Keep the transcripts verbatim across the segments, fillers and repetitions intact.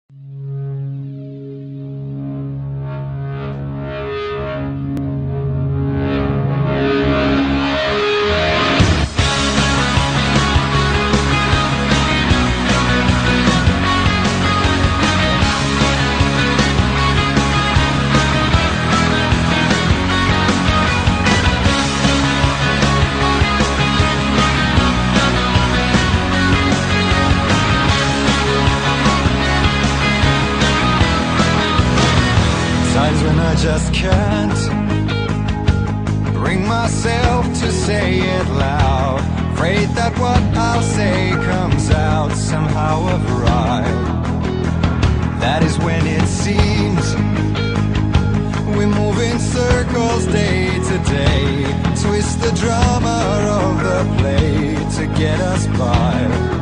Times when I just can't bring myself to say it loud, afraid that what I'll say comes out somehow awry. That is when it seems we move in circles day to day, twist the drama of the play to get us by.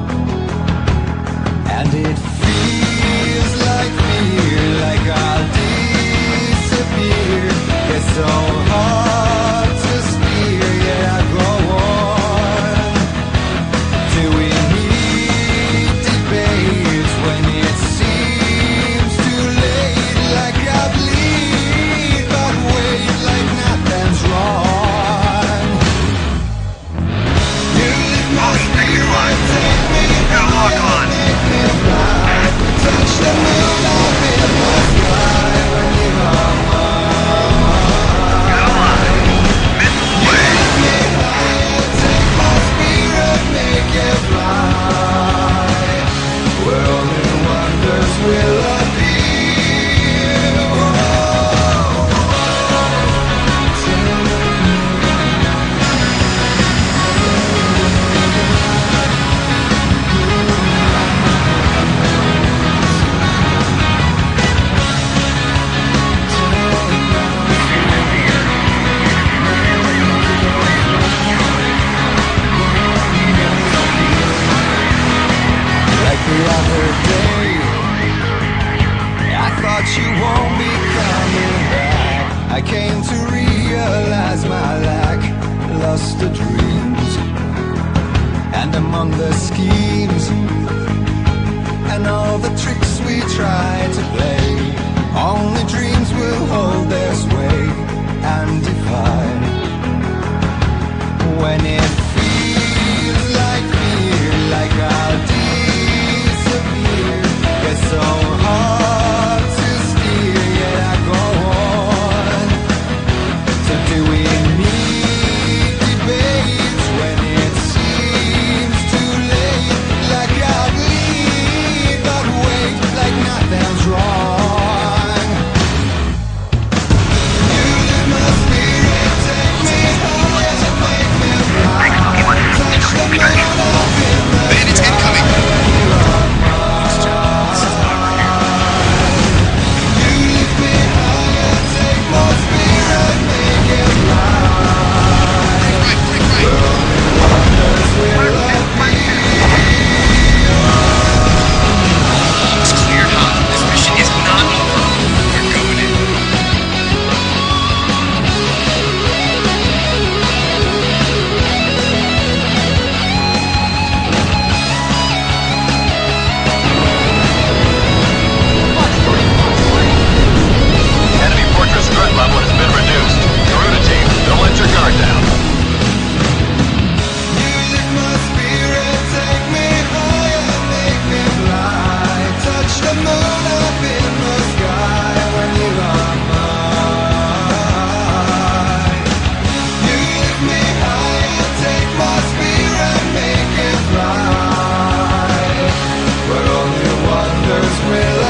And it feels like fear, like I'll disappear. It's so hard to steer, yet I go on. Do we need debates when it seems too late? Like I bleed, but wait, like nothing's wrong. You lift my spirit, take me high, make me fly. Touch the moon up in the sky when you are mine. You lift me higher, take my spirit, make it fly. Where only wonders will appear. The other day, I thought you won't be coming back. I came to realize my lack, lost the dreams, and among the schemes and all the tricks we try to play, only dreams will hold their sway and defy. When it feels like fear, like I'll it's so hard to steer, yet I go on. So do we need debates when it seems too late? Like I bleed, but wait, like nothing's wrong. You lift my spirit, take me higher, make me fly. Touch the moon up in the Bandits incoming! will